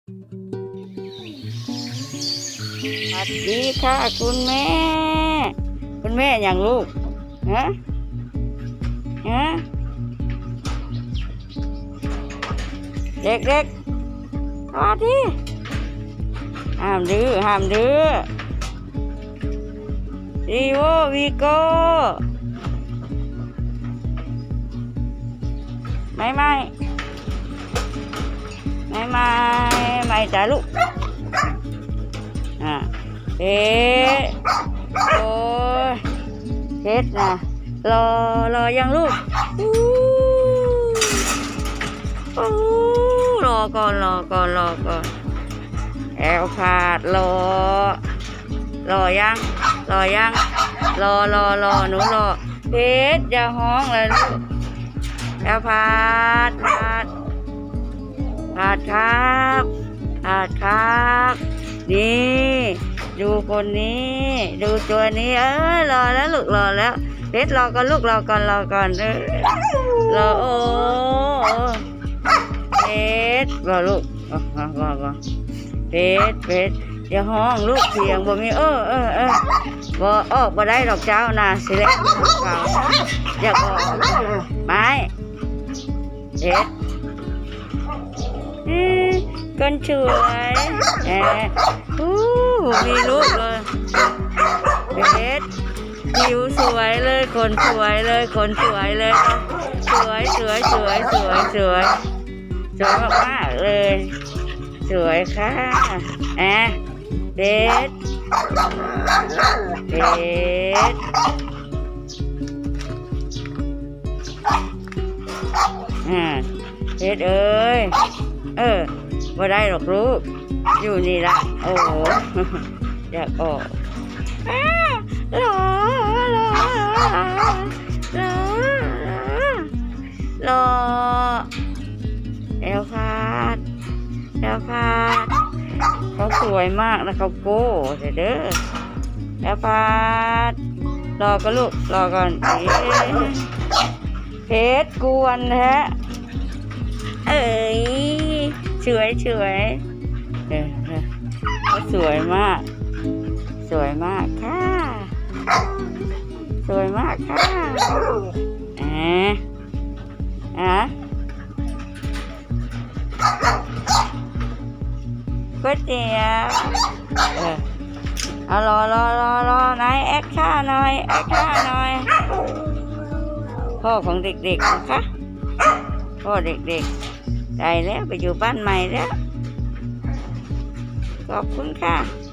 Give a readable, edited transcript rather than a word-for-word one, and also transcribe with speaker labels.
Speaker 1: สวัสดีค่ะคุณแม่อย่างลูกฮะเด็กๆสวัสดีห้ามดื้อรีโววีโก้ไม่จ้าลูกเพชรโอ้ยเพชรนะรอยังลูกรอก่อนแอลขาดรอยังรอหนูรอเพชรอย่าห้องเลยลูกแอลขาดครับนี่ดูคนนี้ดูตัวนี้รอแล้วลูกรอแล้วเพชรรอก่อนลูกรอก่อนรอโอ้เพชรรอลูกรอเพชรอย่าห้องลูกเสียงบ่มีบ่ออกบ่ได้ดอกเจ้านะสิเล็กเก่าอยากออกไม้เพชรคนช่วยมีลูกเลยเพชรผิวสวยเลยคนสวยเลยสวยมากๆเลยสวยค่ะเพชรเพชรเอ้ยบ่ได้หรอกลูกอยู่นี่ละโอ้โหอยากออกรอแอลพาดเขาสวยมากนะเขาโก้เด้อแอลพาดรอก็ลูกรอก่อนเพชรกวนแท้สวยเขาสวยมากค่ะก๋วยเตี๋ยวเอารอนายแอคท่าหน่อยพ่อของเด็กๆนะคะพ่อเด็กๆได้แล้วไปอยู่บ้านใหม่แล้วขอบคุณค่ะ